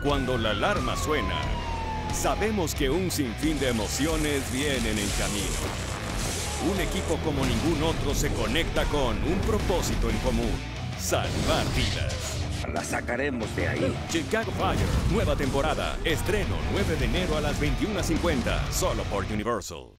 Cuando la alarma suena, sabemos que un sinfín de emociones vienen en camino. Un equipo como ningún otro se conecta con un propósito en común: salvar vidas. La sacaremos de ahí. Chicago Fire, nueva temporada. Estreno 9 de enero a las 21:50, solo por Universal.